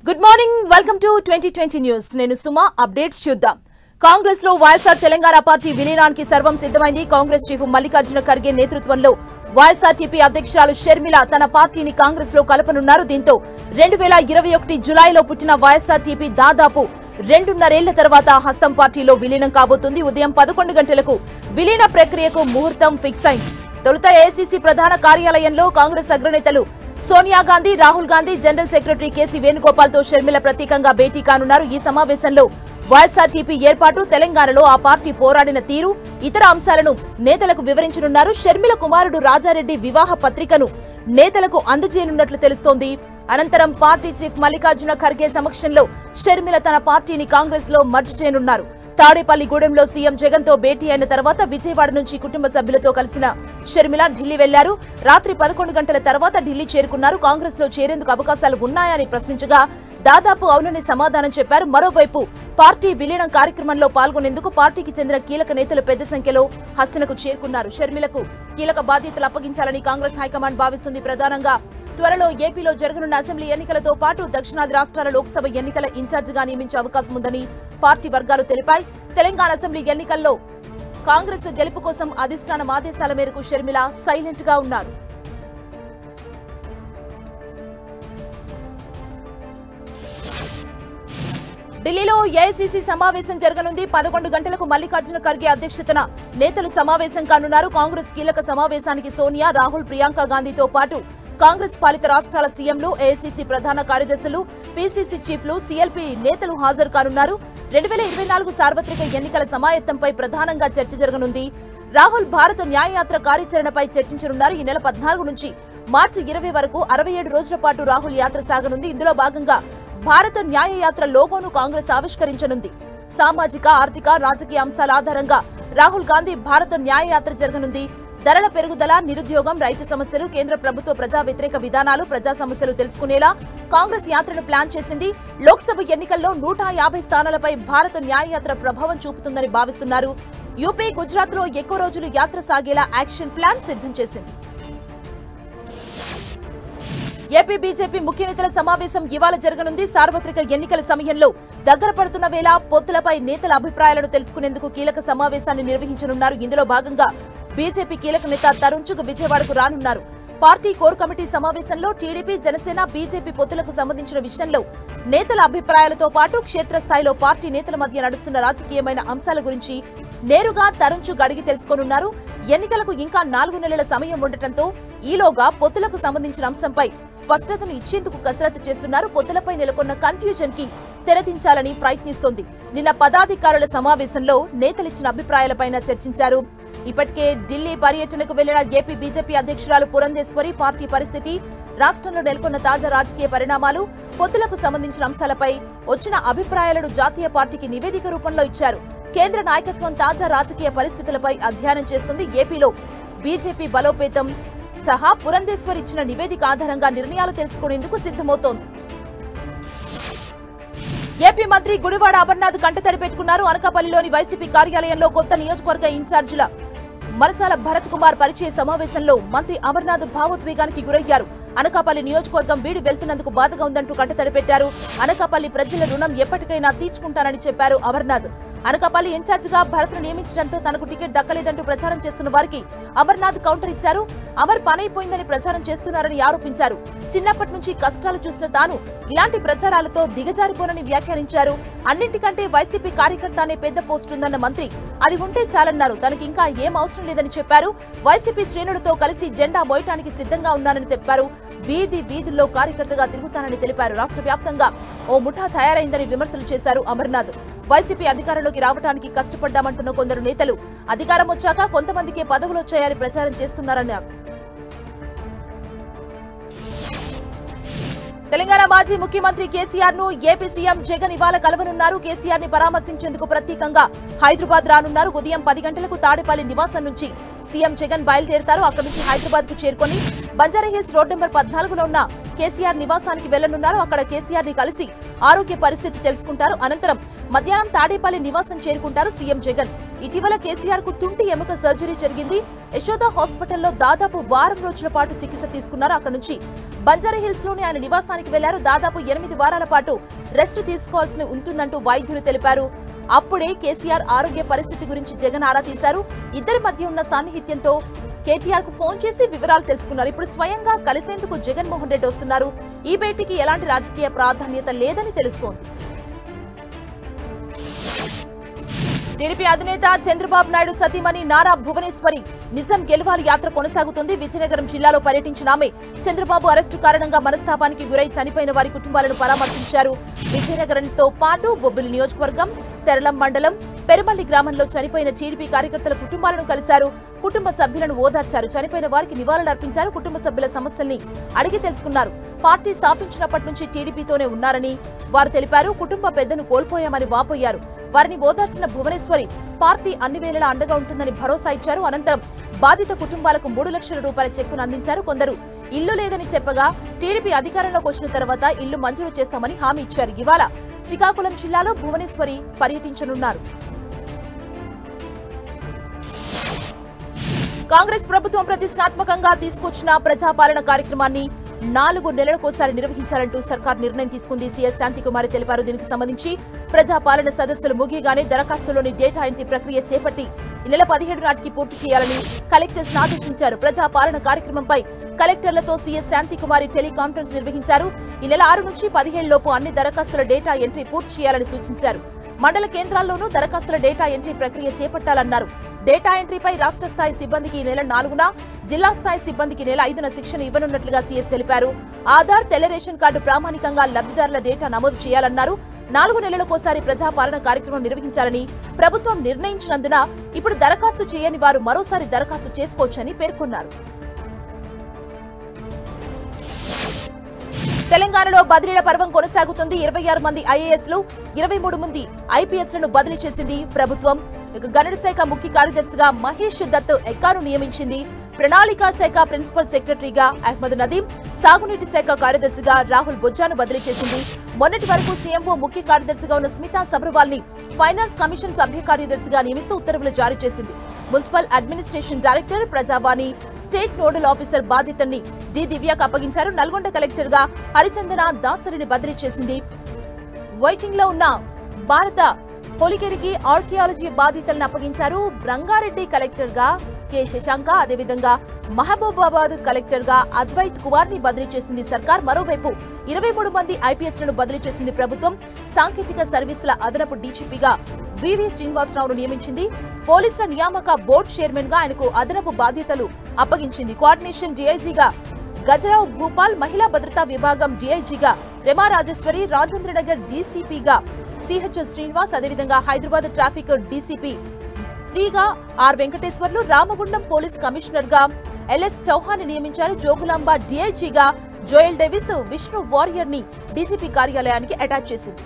Good morning welcome to 2020 news నేను Suma updates చూద్దాం కాంగ్రెస్ లో వైఎస్ఆర్ తెలంగాణ పార్టీ విలీనానికి సర్వం సిద్ధమైంది కాంగ్రెస్ చీఫ్ మల్లికార్జున ఖర్గే నేతృత్వంలో వైఎస్ఆర్టీపీ అధ్యక్షురాలు షర్మిల తన పార్టీని కాంగ్రెస్ లో కలపనున్నారు దీంతో 2021 జూలైలో పుట్టిన వైఎస్ఆర్టీపీ దాదాపు 2.5 ఏళ్ల తర్వాత హస్తం పార్టీలో విలీనం కాబోతుంది ఉదయం 11 గంటలకు విలీన ప్రక్రియకు ముహూర్తం ఫిక్స్ అయింది తొలుత ఏఐసీసీ ప్రధాన కార్యాలయంలో కాంగ్రెస్ అగ్రనేతలు సోనియా గాంధీ రాహుల్ గాంధీ జనరల్ సెక్రటరీ కేసీ వేణుగోపాల్ తో షర్మిల ప్రత్యేకంగా భేటీ కానున్నారు ఈ సమావేశంలో వైఎస్ఆర్టీపీ ఏర్పాటు తెలంగాణలో ఆ పార్టీ పోరాడిన తీరు ఇతర అంశాలను నేతలకు వివరించనున్నారు షర్మిల కుమారుడు రాజారెడ్డి వివాహ పత్రికను నేతలకు అందజేయనున్నట్లు తెలుస్తోంది అనంతరం పార్టీ చీఫ్ మల్లికార్జున ఖర్గే సమక్షంలో షర్మిల తన పార్టీని కాంగ్రెస్ లో మర్జ్ చేయనున్నారు తాడేపల్లిగూడెంలో సీఎం జగన్ తో భేటీ అయిన తర్వాత విజయవాడ నుంచి కుటుంబ సభ్యులతో కలిసిన షర్మిల ఢిల్లీ వెళ్లారు రాత్రి 11 గంటల తర్వాత ఢిల్లీ చేరుకున్నారు కాంగ్రెస్ లో చేరేందుకు అవకాశాలు ఉన్నాయని ప్రశ్నించగా దాదాపు అవునని సమాధానం చెప్పారు మరోవైపు పార్టీ విలీనం కార్యక్రమంలో పాల్గొనేందుకు పార్టీకి చెందిన కీలక నేతలు పెద్ద సంఖ్యలో హస్తనకు చేరుకున్నారు షర్మిలకు కీలక బాధ్యతలు అప్పగించాలని కాంగ్రెస్ హైకమాండ్ భావిస్తుంది ప్రధానంగా త్వరలో ఏపీలో జరగనున్న అసెంబ్లీ ఎన్నికలతో పాటు దక్షిణాది రాష్ట్రాల లోక్సభ ఎన్నికల ఇన్ఛార్జిగా నియమించే అవకాశం ఉందని పార్టీ వర్గాలు తెలిపాయి తెలంగాణ అసెంబ్లీ ఎన్నికల్లో కాంగ్రెస్ గెలుపు కోసం అధిష్టానం ఆదేశాల మేరకు షర్మిల సైలెంట్ గా ఉన్నారు ఢిల్లీలో ఏఐసీసీ సమావేశం జరగనుంది 11 గంటలకు మల్లికార్జున ఖర్గే అధ్యక్షతన నేతలు సమావేశం కానున్నారు కాంగ్రెస్ కీలక సమావేశానికి సోనియా రాహుల్ ప్రియాంక గాంధీతో పాటు కాంగ్రెస్ పాలిత రాష్ట్రాల సీఎంలు ఏఐసీసీ ప్రధాన కార్యదర్శులు పీసీసీ చీఫ్లు సీఎల్పీ నేతలు హాజరు కానున్నారు 2024 సార్వత్రిక ఎన్నికల సమాయత్తంపై ప్రధానంగా చర్చ జరగనుంది రాహుల్ భారత న్యాయయాత్ర కార్యాచరణపై చర్చించనున్నారు ఈ నెల 14 నుంచి మార్చి 20 వరకు 67 రోజుల పాటు రాహుల్ యాత్ర సాగనుంది ఇందులో భాగంగా భారత న్యాయయాత్ర లోగోను కాంగ్రెస్ ఆవిష్కరించనుంది సామాజిక ఆర్థిక రాజకీయ అంశాల ఆధారంగా రాహుల్ గాంధీ భారత న్యాయయాత్ర జరగనుంది ధరల పెరుగుదల నిరుద్యోగం రైతు సమస్యలు కేంద్ర ప్రభుత్వ ప్రజా వ్యతిరేక విధానాలు ప్రజా సమస్యలు తెలుసుకునేలా కాంగ్రెస్ యాత్రను ప్లాన్ చేసింది లోక్సభ ఎన్నికల్లో 150 స్థానాలపై భారత న్యాయయాత్ర ప్రభావం చూపుతుందని భావిస్తున్నారు యూపీ గుజరాత్ లో ఎక్కువ రోజులు యాత్ర సాగేలా యాక్షన్ ప్లాన్ సిద్ధం చేసింది ఏపీ బీజేపీ ముఖ్య నేతల సమావేశం ఇవాళ జరగనుంది సార్వత్రిక ఎన్నికల సమయంలో దగ్గర పడుతున్న వేళ పొత్తులపై నేతల అభిప్రాయాలను తెలుసుకునేందుకు కీలక సమావేశాన్ని నిర్వహించనున్నారు ఇందులో భాగంగా బీజేపీ కీలక నేత తరుణ్ చుగ్ విజయవాడకు రానున్నారు పార్టీ కోర్ కమిటీ సమావేశంలో టీడీపీ జనసేన బీజేపీ పొత్తులకు సంబంధించిన విషయంలో నేతల అభిప్రాయాలతో పాటు క్షేత్రస్థాయిలో పార్టీ నేతల మధ్య నడుస్తున్న రాజకీయమైన అంశాల గురించి నేరుగా తరుణ్ చుగ్ అడిగి తెలుసుకోనున్నారు ఎన్నికలకు ఇంకా 4 నెలల సమయం ఉండటంతో ఈలోగా పొత్తులకు సంబంధించిన అంశంపై స్పష్టతను ఇచ్చేందుకు కసరత్తు చేస్తున్నారు పొత్తులపై నెలకొన్న కన్ఫ్యూజన్ కి తెరదించాలని ప్రయత్నిస్తోంది నిన్న పదాధికారుల సమావేశంలో నేతలిచ్చిన అభిప్రాయాలపైన చర్చించారు ఇప్పటికే ఢిల్లీ పర్యటనకు వెళ్లిన ఏపీ బీజేపీ అధ్యక్షురాలు పురంధేశ్వరి పార్టీ పరిస్థితి రాష్ట్రంలో నెలకొన్న తాజా రాజకీయ పరిణామాలు పొత్తులకు సంబంధించిన అంశాలపై వచ్చిన అభిప్రాయాలను జాతీయ పార్టీకి నివేదిక రూపంలో ఇచ్చారు కేంద్ర నాయకత్వం తాజా రాజకీయ పరిస్థితులపై అధ్యయనం చేస్తుంది ఏపీలో బీజేపీ బలోపేతం సహా పురంధేశ్వరి ఇచ్చిన నివేదిక ఆధారంగా నిర్ణయాలు తెలుసుకునేందుకు సిద్ధమవుతోంది ఏపీ మంత్రి గుడివాడ అమర్నాథ్ కంటతడి పెట్టుకున్నారు అనకాపల్లిలోని వైసీపీ కార్యాలయంలో కొత్త నియోజకవర్గ ఇన్ఛార్జీల మలసాల భరత్ కుమార్ పరిచయ సమావేశంలో మంత్రి అమర్నాథ్ భావోద్వేగానికి గురయ్యారు అనకాపల్లి నియోజకవర్గం వీడి వెళ్తున్నందుకు బాధగా ఉందంటూ కంటతడి పెట్టారు అనకాపల్లి ప్రజల రుణం ఎప్పటికైనా తీర్చుకుంటానని చెప్పారు అమర్నాథ్ అనకాపల్లి ఇన్ఛార్జిగా భరత్ను నియమించడంతో తనకు టికెట్ దక్కలేదంటూ ప్రచారం చేస్తున్న వారికి అమర్నాథ్ కౌంటర్ ఇచ్చారు అమర్ పనైపోయిందని ప్రచారం చేస్తున్నారని ఆరోపించారు చిన్నప్పటి నుంచి కష్టాలు చూసిన తాను ఇలాంటి ప్రచారాలతో దిగజారిపోనని వ్యాఖ్యానించారు అన్నింటికంటే వైసీపీ కార్యకర్త అనే పెద్ద పోస్ట్ ఉందన్న మంత్రి అది ఉంటే చాలన్నారు తనకి ఇంకా ఏం అవసరం లేదని చెప్పారు వైసీపీ శ్రేణులతో కలిసి జెండా మోయటానికి సిద్ధంగా ఉన్నానని చెప్పారు వీధుల్లో కార్యకర్తగా తిరుగుతానని తెలిపారు రాష్ట్ర వ్యాప్తంగా ఓ ముఠా తయారైందని విమర్శలు చేశారు అమర్నాథ్ వైసీపీ అధికారంలోకి రావడానికి కష్టపడ్డామంటున్న కొందరు నేతలు అధికారం వచ్చాక కొంతమందికే పదవులొచ్చాయని ప్రచారం చేస్తున్నారన్నారు తెలంగాణ మాజీ ముఖ్యమంత్రి కేసీఆర్ ను ఏపీ సీఎం జగన్ ఇవాళ కలవనున్నారు కేసీఆర్ ని పరామర్శించేందుకు ప్రత్యేకంగా హైదరాబాద్ రానున్నారు ఉదయం 10 గంటలకు తాడేపల్లి నివాసం నుంచి సీఎం జగన్ బయలుదేరతారు అక్కడి నుంచి హైదరాబాద్ కు చేరుకొని బంజారాహిల్స్ రోడ్ నెంబర్ 14లో ఉన్న కేసీఆర్ నివాసానికి వెళ్లనున్నారు అక్కడ కేసీఆర్ ని కలిసి ఆరోగ్య పరిస్థితి తెలుసుకుంటారు అనంతరం మధ్యాహ్నం తాడేపల్లి నివాసం చేరుకుంటారు సీఎం జగన్ ఇటీవల కేసీఆర్ కు తుంటి ఎముక సర్జరీ జరిగింది. యశోద హాస్పిటల్లో దాదాపు వారం రోజుల పాటు చికిత్స తీసుకున్నారు. అక్కడి నుంచి బంజారాహిల్స్ లోని ఆయన నివాసానికి వెళ్లారు. దాదాపు 8 వారాల పాటు రెస్ట్ తీసుకోవాల్సి ఉంటుందంటూ వైద్యులు తెలిపారు. అప్పుడే కేసీఆర్ ఆరోగ్య పరిస్థితి గురించి జగన్ ఆరా తీశారు. ఇద్దరి మధ్య ఉన్న సాన్నిహిత్యంతో కేటీఆర్ కు ఫోన్ చేసి వివరాలు తెలుసుకున్నారు. ఇప్పుడు స్వయంగా కలిసేందుకు జగన్మోహన్ రెడ్డి వస్తున్నారు. ఈ భేటీకి ఎలాంటి రాజకీయ ప్రాధాన్యత లేదని తెలుస్తోంది. టీడీపీ అధినేత చంద్రబాబు నాయుడు సతీమణి నారా భువనేశ్వరి నిజం గెలవాలి యాత్ర కొనసాగుతుంది. విజయనగరం జిల్లాలో పర్యటించిన ఆమె చంద్రబాబు అరెస్టు కారణంగా మనస్తాపానికి గురై చనిపోయిన వారి కుటుంబాలను పరామర్శించారు. విజయనగరంతో పాటు బొబ్బిలి నియోజకవర్గం, తెరలం మండలం, పెరుమల్లి గ్రామంలో చనిపోయిన టీడీపీ కార్యకర్తల కుటుంబాలను కలిశారు. కుటుంబ సభ్యులను ఓదార్చారు. చనిపోయిన వారికి నివాళులర్పించారు. కుటుంబ సభ్యుల సమస్యల్ని అడిగి తెలుసుకున్నారు. పార్టీ స్థాపించినప్పటి నుంచి టీడీపీతోనే ఉన్నారని వారు తెలిపారు. కుటుంబ పెద్దను కోల్పోయామని వాపోయారు. వారిని ఓదార్చిన భువనేశ్వరి పార్టీ అన్ని వేళలా అండగా ఉంటుందని భరోసా ఇచ్చారు. అనంతరం బాధిత కుటుంబాలకు 3 లక్షల రూపాయల చెక్కును అందించారు. కొందరు ఇల్లు లేదని చెప్పగా టీడీపీ అధికారంలోకి వచ్చిన తర్వాత ఇల్లు మంజూరు చేస్తామని హామీ ఇచ్చారు. ఇవాళ శ్రీకాకుళం జిల్లాలో భువనేశ్వరి పర్యటించనున్నారు. కాంగ్రెస్ ప్రభుత్వం ప్రతిష్టాత్మకంగా తీసుకొచ్చిన ప్రజాపాలన కార్యక్రమాన్ని 4 నెలలకోసారి నిర్వహించాలంటూ సర్కార్ నిర్ణయం తీసుకుంది. సీఎస్ శాంతికుమారి తెలిపారు. దీనికి సంబంధించి ప్రజాపాలన సదస్సులు ముగియగానే దరఖాస్తులోని డేటా ఎంట్రీ ప్రక్రియ చేపట్టి ఈ నెల 17 నాటికి పూర్తి చేయాలని కలెక్టర్స్ ఆదేశించారు. ప్రజాపాలన కార్యక్రమంపై కలెక్టర్లతో సీఎస్ శాంతికుమారి టెలికాన్ఫరెన్స్ నిర్వహించారు. ఈ నెల 6 నుంచి 17 లోపు అన్ని దరఖాస్తుల డేటా ఎంట్రీ పూర్తి చేయాలని సూచించారు. మండల కేంద్రాల్లోనూ దరఖాస్తుల డేటా ఎంట్రీ ప్రక్రియ చేపట్టాలన్నారు. డేటా ఎంట్రీపై రాష్ట్ర స్థాయి సిబ్బందికి ఈ నెల 4న, జిల్లా స్థాయి సిబ్బందికి నెల 5న శిక్షణ ఇవ్వనున్నట్లుగా సీఎస్ తెలిపారు. ఆధార్, తెల్ల రేషన్ కార్డు ప్రామాణికంగా లబ్ధిదారుల డేటా నమోదు చేయాలన్నారు. 4 నెలలకోసారి ప్రజాపాలన కార్యక్రమం నిర్వహించాలని ప్రభుత్వం నిర్ణయించినందున ఇప్పుడు దరఖాస్తు చేయని వారు మరోసారి దరఖాస్తు చేసుకోవచ్చని పేర్కొన్నారు. తెలంగాణలో బదిలీల పర్వం కొనసాగుతుంది. 26 మంది ఐఏఎస్లు, 23 మంది ఐపీఎస్లను బదిలీ చేసింది ప్రభుత్వం. గనుల శాఖ ముఖ్య కార్యదర్శిగా మహేష్ దత్ ఎక్కాను నియమించింది. ప్రణాళికా శాఖ ప్రిన్సిపల్ సెక్రటరీగా అహ్మద్ నదీం, సాగునీటి శాఖ కార్యదర్శిగా రాహుల్ బొజ్జాను బదిలీ చేసింది. మొన్నటి వరకు సీఎంఓ ముఖ్య కార్యదర్శిగా ఉన్న స్మితా సబర్వాల్ ని ఫైనాన్స్ కమిషన్ సభ్య కార్యదర్శిగా నియమిస్తూ ఉత్తర్వులు జారీ చేసింది. Municipal administration director, Prajavani state nodal officer బాధ్యతల్ని డి దివ్యాకు అప్పగించారు. నల్గొండ కలెక్టర్ గా హరిచందన దాసరిని బదిలీ చేసింది. వైటింగ్ లో ఉన్న భారత పొలికేరికి ఆర్కియాలజీ బాధ్యతలను అప్పగించారు. రంగారెడ్డి కలెక్టర్ గా కె శశాంక, అదేవిధంగా మహబూబాబాద్ కలెక్టర్ గా అద్వైత్ కుమార్ ని బదిలీ చేసింది సర్కార్. మరోవైపు 23 మంది ఐపీఎస్లను బదిలీ చేసింది ప్రభుత్వం. సాంకేతిక సర్వీసుల అదనపు డీజీపీగా వివి శ్రీనివాసరావును నియమించింది. పోలీసుల నియామక బోర్డు చైర్మన్ గా ఆయనకు అదనపు బాధ్యతలు అప్పగించింది. కోఆర్డినేషన్ డీఐజీగా గజరావు భూపాల్, మహిళా భద్రతా విభాగం డీఐజీగా రెమా రాజేశ్వరి, రాజేంద్రనగర్ డీసీపీగా సిహెచ్ఎస్ శ్రీనివాస్, అదేవిధంగా హైదరాబాద్ ట్రాఫిక్ డీసీపీ 3గా ఆర్ వెంకటేశ్వర్లు, రామగుండం పోలీస్ కమిషనర్ గా ఎల్ఎస్ చౌహాన్ నియమించారు. జోగులాంబ డీఐజీగా జోయల్ డేవిస్, విష్ణు వారియర్ ని డీజీపీ కార్యాలయానికి అటాచ్ చేసింది.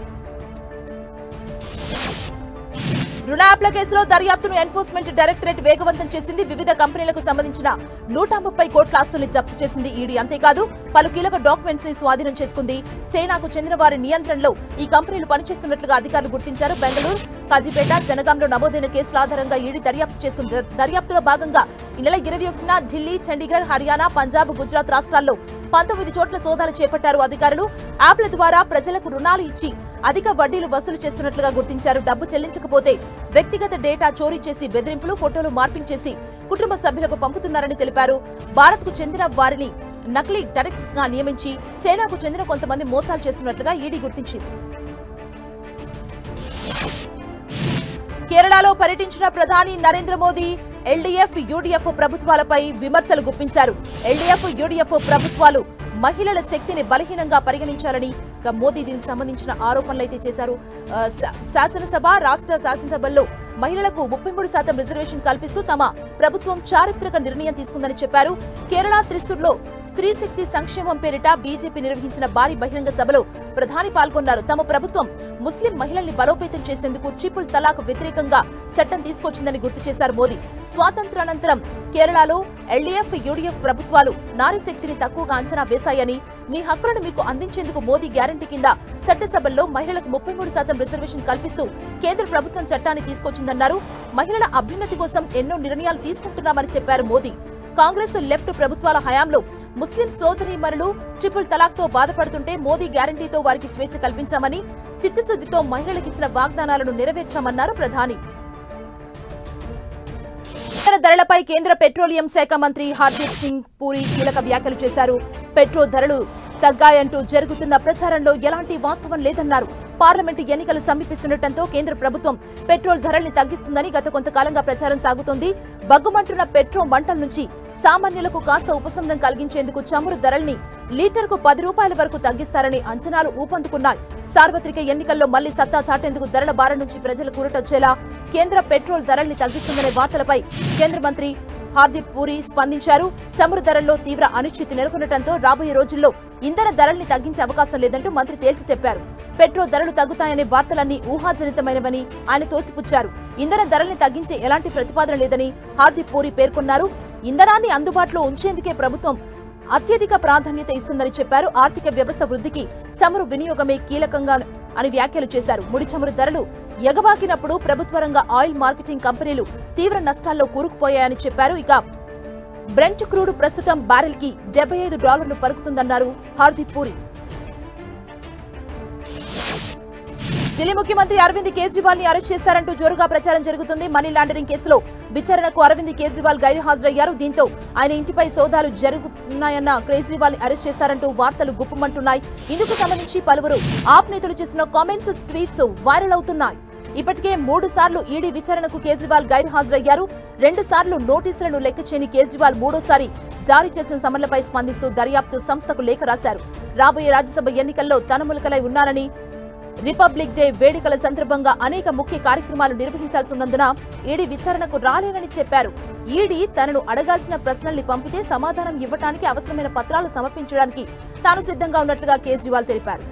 రుణ యాప్ల కేసులో దర్యాప్తును ఎన్ఫోర్స్మెంట్ డైరెక్టరేట్ వేగవంతం చేసింది. వివిధ కంపెనీలకు సంబంధించిన 130 కోట్ల ఆస్తుల్ని జప్తు చేసింది ఈడీ. అంతేకాదు పలు కీలక డాక్యుమెంట్స్ ని స్వాధీనం చేసుకుంది. చైనాకు చెందిన వారి నియంత్రణలో ఈ కంపెనీలు పనిచేస్తున్నట్లుగా అధికారులు గుర్తించారు. బెంగళూరు, కాజీపేట, జనగాంలో నమోదైన కేసుల ఆధారంగా ఈడీ దర్యాప్తు చేస్తుంది. దర్యాప్తులో భాగంగా ఈ నెల 21న ఢిల్లీ, చండీగఢ్, హర్యానా, పంజాబ్, గుజరాత్ రాష్ట్రాల్లో 19 చోట్ల సోదాలు చేపట్టారు అధికారులు. యాప్ల ద్వారా ప్రజలకు రుణాలు ఇచ్చి అధిక వడ్డీలు వసూలు చేస్తున్నట్లుగా గుర్తించారు. డబ్బు చెల్లించకపోతే వ్యక్తిగత డేటా చోరీ చేసి బెదిరింపులు, ఫోటోలు మార్పింగ్ చేసి కుటుంబ సభ్యులకు పంపుతున్నారని తెలిపారు. భారత్ కు చెందిన వారిని నకిలీ డైరెక్టర్స్ గా నియమించి చైనాకు చెందిన కొంతమంది మోసాలు చేస్తున్నట్లుగా ఈడీ గుర్తించింది. కేరళలో పర్యటించిన ప్రధాని నరేంద్ర మోదీ ఎల్డీఎఫ్, యూడీఎఫ్ ప్రభుత్వాలపై విమర్శలు గుప్పించారు. ఎల్డీఎఫ్, యూడీఎఫ్ ప్రభుత్వాలు మహిళల శక్తిని బలహీనంగా పరిగణించాలని మోదీ దీనికి సంబంధించిన ఆరోపణలు అయితే చేశారు. శాసనసభ, రాష్ట్ర శాసనసభల్లో మహిళలకు 33% రిజర్వేషన్ కల్పిస్తూ తమ ప్రభుత్వం చారిత్రక నిర్ణయం తీసుకుందని చెప్పారు. కేరళ త్రిశూర్లో స్త్రీ శక్తి సంక్షేమం పేరిట బీజేపీ నిర్వహించిన భారీ బహిరంగ సభలో ప్రధాని పాల్గొన్నారు. తమ ప్రభుత్వం ముస్లిం మహిళల్ని బలోపేతం చేసేందుకు ట్రిపుల్ తలాక్ వ్యతిరేకంగా చట్టం తీసుకొచ్చిందని గుర్తు చేశారు మోదీ. స్వాతంత్రానంతరం కేరళలో ఎల్డీఎఫ్, యూడీఎఫ్ ప్రభుత్వాలు నారీ శక్తిని తక్కువగా అంచనా వేశాయని, మీ హక్కులను మీకు అందించేందుకు మోదీ గ్యారంటీ కింద చట్టసభల్లో మహిళలకు 33% రిజర్వేషన్ కల్పిస్తూ కేంద్ర ప్రభుత్వం చట్టాన్ని తీసుకొచ్చిందన్నారు. మహిళల అభ్యున్నతి కోసం ఎన్నో నిర్ణయాలు తీసుకుంటున్నామని చెప్పారు మోదీ. కాంగ్రెస్ లెఫ్ట్ ప్రభుత్వాల హయాంలో ముస్లిం సోదరీమణులు ట్రిపుల్ తలాక్తో బాధపడుతుంటే మోదీ గ్యారంటీతో వారికి స్వేచ్ఛ కల్పించామని, చిత్తశుద్ధితో మహిళలకిచ్చిన వాగ్దానాలను నెరవేర్చామన్నారు ప్రధాని. ధరలపై కేంద్ర పెట్రోలియం శాఖ మంత్రి హర్దీప్ సింగ్ పూరి కీలక వ్యాఖ్యలు చేశారు. పెట్రోల్ ధరలు తగ్గాయంటూ జరుగుతున్న ప్రచారంలో ఎలాంటి వాస్తవం లేదన్నారు. పార్లమెంటు ఎన్నికలు సమీపిస్తుండటంతో కేంద్ర ప్రభుత్వం పెట్రోల్ ధరల్ని తగ్గిస్తుందని గత కొంతకాలంగా ప్రచారం సాగుతోంది. బగ్గుమంటున్న పెట్రోల్ మంటల నుంచి సామాన్యులకు కాస్త ఉపశమనం కలిగించేందుకు చమురు ధరల్ని లీటర్కు 10 రూపాయల వరకు తగ్గిస్తారని అంచనాలు ఊపందుకున్నాయి. సార్వత్రిక ఎన్నికల్లో మళ్లీ సత్తా చాటేందుకు ధరల బారి నుంచి ప్రజలు కూరటొచ్చేలా కేంద్ర పెట్రోల్ ధరల్ని తగ్గిస్తుందనే వార్తలపై కేంద్ర మంత్రి హర్దీప్ పూరి స్పందించారు. చమురు ధరల్లో తీవ్ర అనిశ్చితి నెలకొనడంతో రాబోయే రోజుల్లో ఇంధన ధరల్ని తగ్గించే అవకాశం లేదంటూ మంత్రి తేల్చి చెప్పారు. పెట్రోల్ ధరలు తగ్గుతాయనే వార్తలన్నీ ఊహాజనితమైనవని ఆయన తోసిపుచ్చారు. ఇంధన ధరల్ని తగ్గించే ఎలాంటి ప్రతిపాదన లేదని హర్దీప్ పూరి పేర్కొన్నారు. ఇంధనాన్ని అందుబాటులో ఉంచేందుకే ప్రభుత్వం అత్యధిక ప్రాధాన్యత ఇస్తుందని చెప్పారు. ఆర్థిక వ్యవస్థ వృద్ధికి చమురు వినియోగమే కీలకంగా అని వ్యాఖ్యలు చేశారు. ముడి చమురు ధరలు ఎగబాకినప్పుడు ప్రభుత్వ రంగ ఆయిల్ మార్కెటింగ్ కంపెనీలు తీవ్ర నష్టాల్లో కూరుకుపోయాయని చెప్పారు. ఇక బ్రెంట్ క్రూడ్ ప్రస్తుతం బ్యారెల్ కి $75 పలుకుతుందన్నారు హర్దీప్ పూరి. ఢిల్లీ ముఖ్యమంత్రి అరవింద్ కేజ్రీవాల్ ని అరెస్ట్ చేశారంటూ జోరుగా ప్రచారం జరుగుతుంది. మనీ లాండరింగ్ కేసులో విచారణకు అరవింద్ కేజ్రీవాల్ గైర్హాజరయ్యారు. దీంతో ఆయన ఇంటిపై సోదాలు జరుగుతున్నాయన్న కేజ్రీవాల్ ని అరెస్ట్ చేశారంటూ వార్తలు గుప్పమంటున్నాయి. ఇందుకు సంబంధించి పలువురు ఆప్ నేతలు చేసిన కామెంట్స్, ట్వీట్స్ వైరల్ అవుతున్నాయి. ఇప్పటికే 3 సార్లు ఈడీ విచారణకు కేజ్రీవాల్ గైర్హాజరయ్యారు. 2 సార్లు నోటీసులను లెక్కచేయని కేజ్రీవాల్ మూడోసారి జారీ చేసిన సమన్లపై స్పందిస్తూ దర్యాప్తు సంస్థకు లేఖ రాశారు. రాబోయే రాజ్యసభ ఎన్నికల్లో తనములకలై ఉన్నారని, రిపబ్లిక్ డే వేడుకల సందర్భంగా అనేక ముఖ్య కార్యక్రమాలు నిర్వహించాల్సి ఉన్నందున ఈడీ విచారణకు రాలేనని చెప్పారు. ఈడీ తనను అడగాల్సిన ప్రశ్నల్ని పంపితే సమాధానం ఇవ్వడానికి అవసరమైన పత్రాలు సమర్పించడానికి తాను సిద్ధంగా ఉన్నట్లుగా కేజ్రీవాల్ తెలిపారు.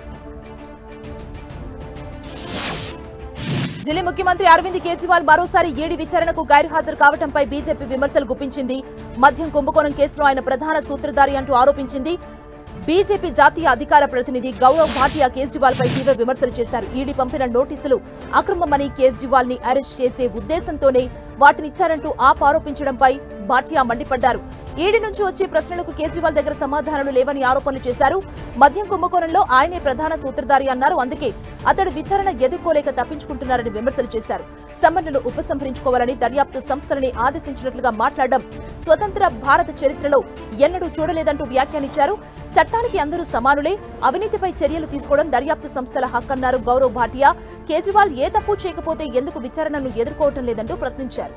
ఢిల్లీ ముఖ్యమంత్రి అరవింద్ కేజ్రీవాల్ మరోసారి ఈడీ విచారణకు గైర్హాజరు కావడంపై బీజేపీ విమర్శలు గుప్పించింది. మద్యం కుంభకోణం కేసులో ఆయన ప్రధాన సూత్రధారి అంటూ ఆరోపించింది. బీజేపీ జాతీయ అధికార ప్రతినిధి గౌరవ్ భాటియా కేజ్రీవాల్ పై తీవ్ర విమర్శలు చేశారు. ఈడీ పంపిన నోటీసులు అక్రమమని, కేజ్రీవాల్ ని అరెస్ట్ చేసే ఉద్దేశంతోనే వాటినిచ్చారంటూ ఆరోపించడంపై భాటియా మండిపడ్డారు. ఈడీ నుంచి వచ్చే ప్రశ్నలకు కేజ్రీవాల్ దగ్గర సమాధానాలు లేవని ఆరోపణలు చేశారు. మద్యం కుంభకోణంలో ఆయనే ప్రధాన సూత్రధారి అన్నారు. అందుకే అతడు విచారణ ఎదుర్కోలేక తప్పించుకుంటున్నారని విమర్శలు చేశారు. సమ్మన్లను ఉపసంహరించుకోవాలని దర్యాప్తు సంస్థలని ఆదేశించినట్లుగా మాట్లాడడం స్వతంత్ర భారత చరిత్రలో ఎన్నడూ చూడలేదంటూ వ్యాఖ్యానించారు. చట్టానికి అందరూ సమానులే, అవినీతిపై చర్యలు తీసుకోవడం దర్యాప్తు సంస్థల హక్కన్నారు గౌరవ్ భాటియా. కేజ్రీవాల్ ఏ తప్పు చేయకపోతే ఎందుకు విచారణను ఎదుర్కోవటం లేదంటూ ప్రశ్నించారు.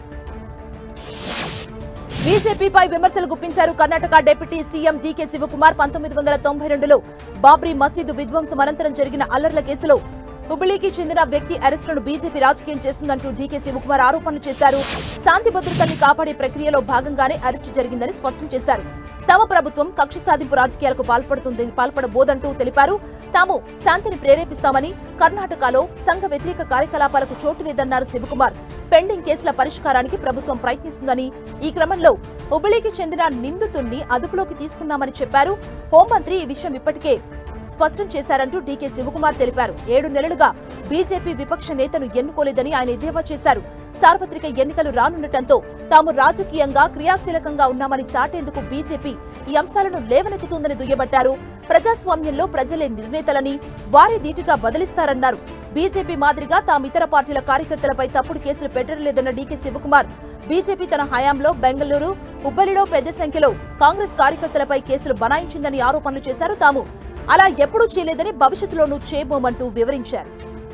బీజేపీపై విమర్శలు గుప్పించారు కర్ణాటక డిప్యూటీ సీఎం డీకే శివకుమార్. 1992లో బాబ్రీ మసీదు విధ్వంసం అనంతరం జరిగిన అల్లర్ల కేసులో హుబ్లీకి చెందిన వ్యక్తి అరెస్టులను బీజేపీ రాజకీయం చేస్తుందంటూ డీకే శివకుమార్ ఆరోపణలు చేశారు. శాంతి భద్రతల్ని కాపాడే ప్రక్రియలో భాగంగానే అరెస్టు జరిగిందని స్పష్టం చేశారు. తమ ప్రభుత్వం కక్ష సాధింపు రాజకీయాలకు పాల్పడబోదంటూ తెలిపారు. తాము శాంతిని ప్రేరేపిస్తామని, కర్ణాటకలో సంఘ వ్యతిరేక కార్యకలాపాలకు చోటు లేదన్నారు శివకుమార్. పెండింగ్ కేసుల పరిష్కారానికి ప్రభుత్వం ప్రయత్నిస్తుందని, ఈ క్రమంలో హుబ్లీకి చెందిన నిందితుడిని అదుపులోకి తీసుకున్నామని చెప్పారు. హోంమంత్రి ఈ విషయం ఇప్పటికే స్పష్టం చేశారంటూ డీకే శివకుమార్ తెలిపారు. 7 నెలలుగా బీజేపీ విపక్ష నేతను ఎన్నుకోలేదని ఆయన ఎద్దేవా చేశారు. సార్వత్రిక ఎన్నికలు రానుండటంతో తాము రాజకీయంగా క్రియాశీలకంగా ఉన్నామని చాటేందుకు బీజేపీ ఈ అంశాలను లేవనెత్తుతుందని దుయ్యబట్టారు. ప్రజాస్వామ్యంలో ప్రజలే నిర్ణేతలని, వారే ధీటుగా బదిలిస్తారన్నారు. బీజేపీ మాదిరిగా తాము ఇతర పార్టీల కార్యకర్తలపై తప్పుడు కేసులు పెట్టలేదన్న డీకే శివకుమార్, బీజేపీ తన హయాంలో బెంగళూరు, హుబ్బలిలో పెద్ద సంఖ్యలో కాంగ్రెస్ కార్యకర్తలపై కేసులు బనాయించిందని ఆరోపణలు చేశారు. తాము అలా ఎప్పుడూ చేయలేదని, భవిష్యత్తులోనూ చేయబోమంటూ వివరించారు.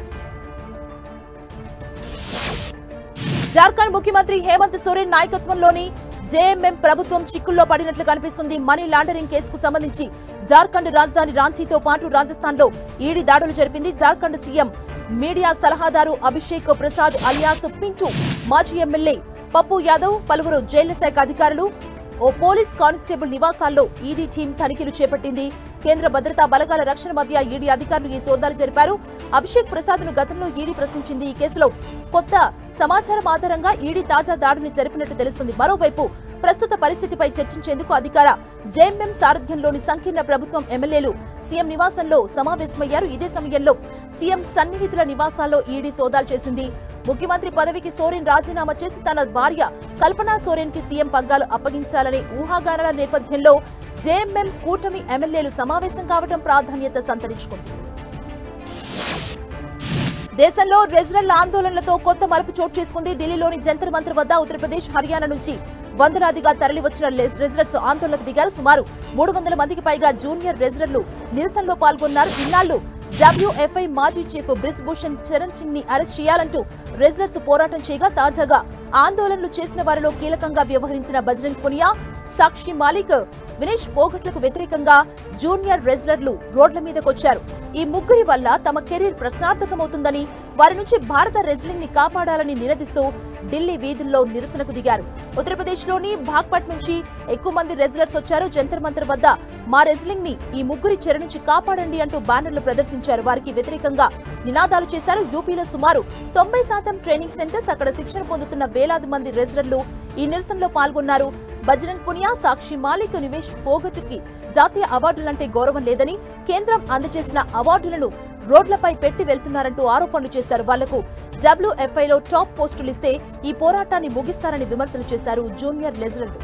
జార్ఖండ్ ముఖ్యమంత్రి హేమంత్ సోరెన్ నాయకత్వంలోని జేఎంఎం ప్రభుత్వం చిక్కుల్లో పడినట్లు కనిపిస్తుంది. మనీ లాండరింగ్ కేసుకు సంబంధించి జార్ఖండ్ రాజధాని రాంచీతో పాటు రాజస్థాన్లో ఈడీ దాడులు జరిపింది. జార్ఖండ్ సీఎం మీడియా సలహాదారు అభిషేక్ ప్రసాద్ అలియాస్ పింటూ, మాజీ ఎమ్మెల్యే పప్పు యాదవ్, పలువురు జైళ్ల శాఖ అధికారులు, ఓ పోలీస్ కానిస్టేబుల్ నివాసాల్లో ఈడీ టీం తనిఖీలు చేపట్టింది. కేంద్ర భద్రతా బలగాల రక్షణ మధ్య ఈడీ అధికారులు ఈ సోదాలు జరిపారు. అభిషేక్ ప్రసాద్ ను గతంలో ఈడీ ప్రశ్నించింది. ఈ కేసులో కొత్త సమాచారం ఆధారంగా ఈడీ తాజా దాడిని జరిపినట్టు తెలుస్తుంది. మరోవైపు ప్రస్తుత పరిస్థితిపై చర్చించేందుకు అధికార జేఎంఎం సారథ్యంలోని సంకీర్ణ ప్రభుత్వం ఎమ్మెల్యేలు సీఎం నివాసంలో సమావేశమయ్యారు. ఇదే సమయంలో సీఎం సన్నిహితుల నివాసాల్లో ఈడీ సోదాలు చేసింది. ముఖ్యమంత్రి పదవికి సోరెన్ రాజీనామా చేసి తన భార్య కల్పనా సోరెన్ కి సీఎం పగ్గాలు అప్పగించాలనే ఊహాగానాల నేపథ్యంలో జేఎంఎం కూటమి ఎమ్మెల్యేలు సమావేశం కావడం ప్రాధాన్యత సంతరించుకుంది. దేశంలో రెజ్లర్ల ఆందోళనలతో కొత్త మలుపు చోటు చేసుకుంది. ఢిల్లీలోని జంతర్ మంతర్ వద్ద ఉత్తరప్రదేశ్, హర్యానా నుంచి వందలాదిగా తరలివచ్చిన రెజ్లర్స్ ఆందోళనకు దిగారు. సుమారు 300 మందికి పైగా జూనియర్ రెజ్లర్లు నిరసనలో పాల్గొన్నారు. ఇన్నాళ్లు డబ్ల్యూఎఫ్ఐ మాజీ చీఫ్ బ్రిజ్ భూషణ్ చరణ్ సింగ్ ని అరెస్ట్ చేయాలంటూ రెజ్లర్స్ పోరాటం చేయగా తాజాగా ఆందోళనలు చేసిన వారిలో కీలకంగా వ్యవహరించిన బజరంగ్ పునియా, సాక్షి మాలిక్, వినేష్ పోగట్లకు వ్యతిరేకంగా జూనియర్ రెజ్లర్లు రోడ్ల మీదకొచ్చారు. ఈ ముగ్గురి వల్ల తమ కెరీర్ ప్రశ్నార్థకమవుతుందని, వారి నుంచి భారత రెజ్లింగ్ ని కాపాడాలని నినదిస్తూ ఢిల్లీ వీధుల్లో నిరసనకు దిగారు. ఉత్తరప్రదేశ్ లోని బాగ్పట్ నుంచి ఎక్కువ మంది రెజ్లర్స్ వచ్చారు. జంతర్ మంతర్ వద్ద మా రెజ్లింగ్ ని ఈ ముగ్గురి చెర నుంచి కాపాడండి అంటూ బ్యానర్లు ప్రదర్శించారు. వారికి వ్యతిరేకంగా నినాదాలు చేశారు. యూపీలో సుమారు 90% ట్రైనింగ్ సెంటర్స్, అక్కడ శిక్షణ పొందుతున్న వేలాది మంది రెజ్లర్లు ఈ నిరసనలో పాల్గొన్నారు. బజరంగ్ పునియా, సాక్షి మాలిక్, నివేష్ పోగట్కి జాతీయ అవార్డులంటే గౌరవం లేదని, కేంద్రం అందజేసిన అవార్డులను రోడ్లపై పెట్టి వెళ్తున్నారంటూ ఆరోపణలు చేశారు. వాళ్లకు డబ్ల్యూఎఫ్ఐలో టాప్ పోస్టులు ఇస్తే ఈ పోరాటాన్ని ముగిస్తారని విమర్శలు చేశారు జూనియర్ రెజ్లర్లు.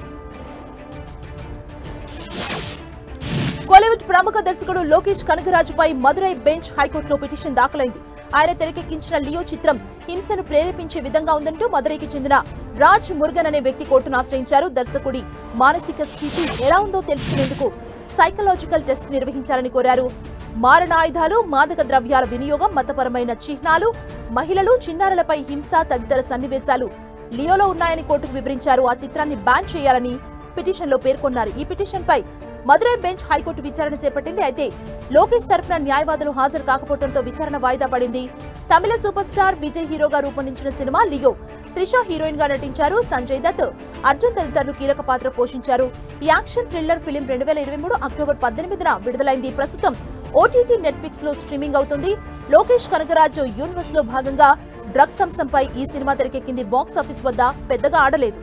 కోలీవుడ్ ప్రముఖ దర్శకుడు లోకేష్ కనగరాజుపై మదురై బెంచ్ హైకోర్టులో పిటిషన్ దాఖలైంది. ఆయన తెరకెక్కించిన లియో చిత్రం హింసను ప్రేరేపించే విధంగా ఉందంటూ మదురైకి చెందిన రాజ్ మురుగన్ అనే వ్యక్తి కోర్టును ఆశ్రయించారు. దర్శకుడి మానసిక స్థితి ఎలా ఉందో తెలుసుకునేందుకు సైకలాజికల్ టెస్ట్ నిర్వహించాలని కోరారు. మారణాయుధాలు, మాదక ద్రవ్యాల వినియోగం, మతపరమైన చిహ్నాలు, మహిళలు, చిన్నారులపై హింస తదితర సన్నివేశాలు లియోలో ఉన్నాయని కోర్టుకు వివరించారు. ఆ చిత్రాన్ని బ్యాన్ చేయాలని పిటిషన్లో పేర్కొన్నారు. ఈ పిటిషన్పై మదురై బెంచ్ హైకోర్టు విచారణ చేపట్టింది. అయితే లోకేష్ తరఫున న్యాయవాదులు హాజరు కాకపోవడంతో విచారణ వాయిదా పడింది. తమిళ సూపర్ స్టార్ విజయ్ హీరోగా రూపొందించిన సినిమా లియో. త్రిష హీరోయిన్ గా నటించారు. సంజయ్ దత్, అర్జున్ తదితరులు కీలక పాత్ర పోషించారు. ఈ యాక్షన్ థ్రిల్లర్ ఫిలిం 2023 అక్టోబర్ 18న విడుదలైంది. ప్రస్తుతం ఓటీటీ నెట్ఫ్లిక్స్ లో స్ట్రీమింగ్ అవుతుంది. లోకేష్ కనగరాజు యూనివర్స్ లో భాగంగా డ్రగ్స్ అంశంపై ఈ సినిమా తెరకెక్కింది. బాక్స్ ఆఫీస్ వద్ద పెద్దగా ఆడలేదు.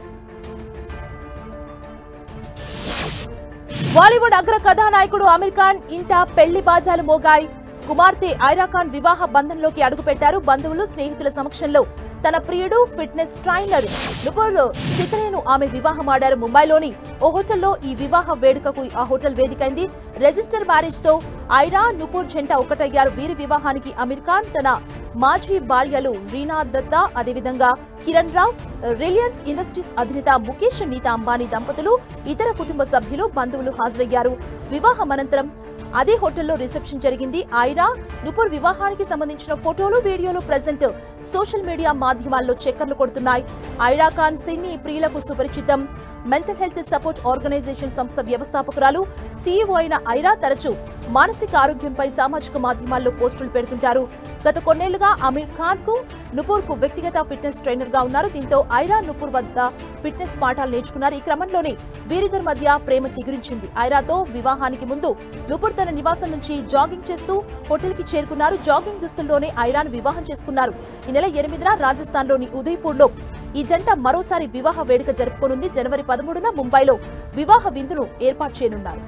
బాలీవుడ్ అగ్ర కథానాయకుడు ఆమిర్ ఖాన్ ఇంట పెళ్లి బాజాలు మోగాయి. కుమార్తె ఐరా ఖాన్ వివాహ బంధంలోకి అడుగుపెట్టారు. బంధువులు, స్నేహితుల సమక్షంలో తన ప్రియుడు ఫిట్నెస్ ట్రైనర్ నుపుర్ సికరేను ఆమె వివాహమాడారు. ముంబైలోని ఓ హోటల్లో ఈ వివాహ వేడుకకు ఆ హోటల్ వేదికైంది. రిజిస్టర్ మ్యారేజ్ తో ఐరా, నుపుర్ జంట ఒకటయ్యారు. వీరి వివాహానికి ఆమిర్ ఖాన్, తన మాజీ భార్యలు రీనా దత్తా, అదేవిధంగా కిరణ్ రావ్, రిలయన్స్ ఇండస్ట్రీస్ అధినేత ముఖేష్, నీతా అంబానీ దంపతులు, ఇతర కుటుంబ సభ్యులు, బంధువులు హాజరయ్యారు. వివాహం అనంతరం అదే హోటల్లో రిసెప్షన్ జరిగింది. ఐరా, నుపుర్ వివాహానికి సంబంధించిన ఫోటోలు, వీడియోలు ప్రజెంట్ సోషల్ మీడియా మాధ్యమాల్లో చక్కర్లు కొడుతున్నాయి. ఐరా ఖాన్ సినీ ప్రియులకు సుపరిచితం. మెంటల్ హెల్త్ సపోర్ట్ ఆర్గనైజేషన్ సంస్థ వ్యవస్థాపకురాలు, సీఈఓ అయిన ఐరా తరచూ మానసిక ఆరోగ్యంపై సామాజిక మాధ్యమాల్లో పోస్టులు పెడుతుంటారు. గత కొన్నేళ్లుగా ఆమిర్ ఖాన్ కు, నుపుర్ కు వ్యక్తిగత ఫిట్నెస్ ట్రైనర్ గా ఉన్నారు. దీంతో ఐరా, నుపుర్ వద్ద ఫిట్నెస్ పాఠాలు నేర్చుకున్నారు. ఈ క్రమంలోనే వీరిద్దరి మధ్య ప్రేమ చిగురించింది. ఐరాతో వివాహానికి ముందు నుపుర్ తన నివాసం నుంచి జాగింగ్ చేస్తూ హోటల్ కి చేరుకున్నారు. జాగింగ్ దుస్తుల్లోనే ఐరాను వివాహం చేసుకున్నారు. ఈ నెల 8న రాజస్థాన్ లోని ఉదయ్పూర్ లో ఈ జంట మరోసారి వివాహ వేడుక జరుపుకోనుంది. జనవరి 13న ముంబైలో వివాహ విందును ఏర్పాటు చేయనున్నారు.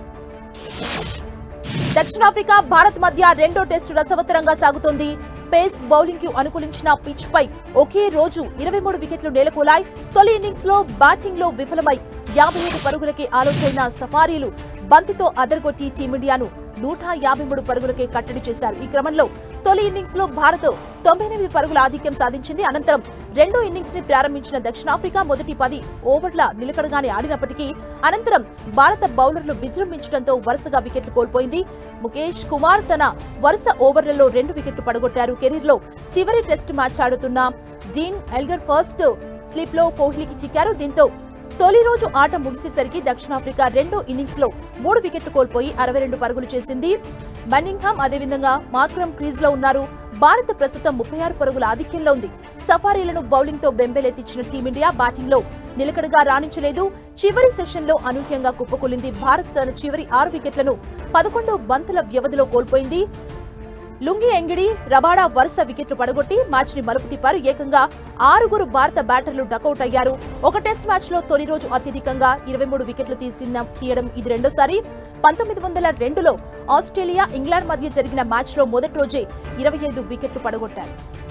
దక్షిణాఫ్రికా, భారత్ మధ్య రెండో టెస్టు రసవత్తరంగా సాగుతోంది. పేస్ బౌలింగ్ కు అనుకూలించిన పిచ్ పై ఒకే రోజు 23 వికెట్లు నేలకూలాయి. తొలి ఇన్నింగ్స్ లో బ్యాటింగ్ లో విఫలమై 57 పరుగులకే ఆలౌటైన సఫారీలు బంతితో అదరగొట్టి టీమిండియాను 153 పరుగులకే కట్టడి చేశారు. ఈ క్రమంలో తొలి ఇన్నింగ్స్ లో భారత్ 98 పరుగుల ఆధిక్యం సాధించింది. అనంతరం రెండో ఇన్నింగ్స్ ని ప్రారంభించిన దక్షిణాఫ్రికా మొదటి 10 ఓవర్ల నిలకడగానే ఆడినప్పటికీ అనంతరం భారత బౌలర్లు విజృంభించడంతో వరుసగా వికెట్లు కోల్పోయింది. ముఖేష్ కుమార్ తన వరుస ఓవర్లలో 2 వికెట్లు పడగొట్టారు. కెరీర్ లో చివరి టెస్ట్ మ్యాచ్ ఆడుతున్న డీన్ ఎల్గర్ ఫస్ట్ స్లిప్ లో కోహ్లీకి చిక్కారు. దీంతో తొలి రోజు ఆట ముగిసేసరికి దక్షిణాఫ్రికా రెండో ఇన్నింగ్స్ లో 3 వికెట్లు కోల్పోయి 62 పరుగులు చేసింది. బన్నింగ్హామ్, అదేవిధంగా మాక్రమ్ క్రీజ్ లో ఉన్నారు. భారత్ ప్రస్తుతం 36 పరుగుల ఆధిక్యంలో ఉంది. సఫారీలను బౌలింగ్ తో బెంబేలెత్తించిన టీమిండియా బ్యాటింగ్ లో నిలకడగా రాణించలేదు. చివరి సెషన్ లో అనూహ్యంగా కుప్పకూలింది. భారత్ తన చివరి 6 వికెట్లను 11 బంతుల వ్యవధిలో కోల్పోయింది. లుంగి ఎంగిడి, రబాడా వరుస వికెట్లు పడగొట్టి మ్యాచ్ ని మలుపు తిప్పారు. ఏకంగా 6 భారత బ్యాటర్లు డకౌట్ అయ్యారు. ఒక టెస్ట్ మ్యాచ్ లో తొలి రోజు అత్యధికంగా 23 వికెట్లు తీయడం ఇది రెండోసారి. 1902లో ఆస్ట్రేలియా, ఇంగ్లాండ్ మధ్య జరిగిన మ్యాచ్ లో మొదటి రోజే 25 వికెట్లు పడగొట్టారు.